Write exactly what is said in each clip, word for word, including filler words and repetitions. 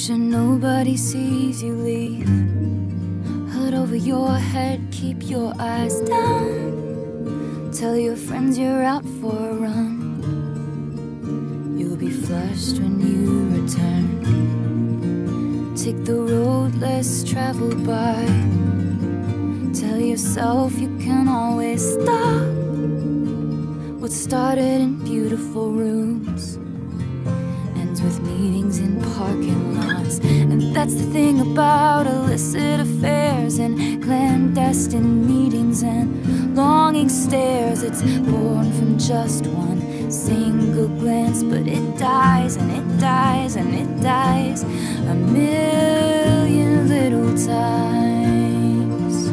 sure nobody sees you leave. Hood over your head, keep your eyes down. Tell your friends you're out for a run. You'll be flushed when you return. Take the road less traveled by. Tell yourself you can always stop. What started in beautiful rooms ends with meetings in parking lots. And that's the thing about illicit affairs and clandestine meetings and longing stares. It's born from just one single glance, but it dies and it dies and it dies a million little times.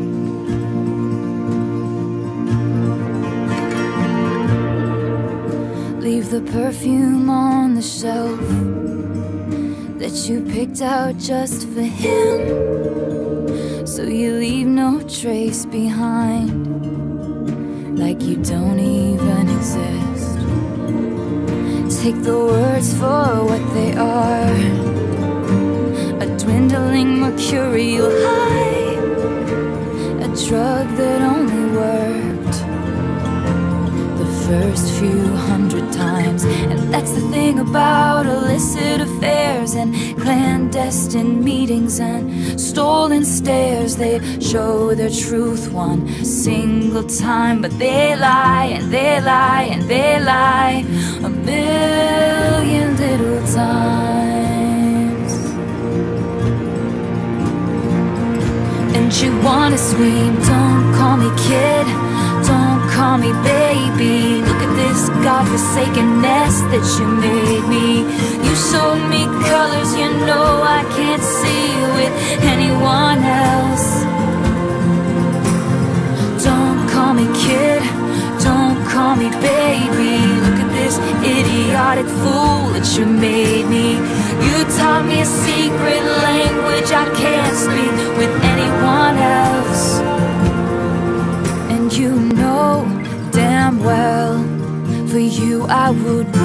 Leave the perfume on the shelf that you picked out just for him, so you leave no trace behind, like you don't even exist. Take the words for what they are, a dwindling mercurial high, a drug that only worked the first few hundred times. And that's the thing about illicit affairs and clandestine meetings and stolen stares. They show their truth one single time, but they lie and they lie and they lie a million little times. And you wanna scream, don't call me kid, don't call me baby. Look at this godforsaken nest that you made me. You showed me colors you know I can't see with anyone else. Don't call me kid, don't call me baby. Look at this idiotic fool that you made me. You taught me a secret language I can't speak with anyone else. And you know damn well, for you I would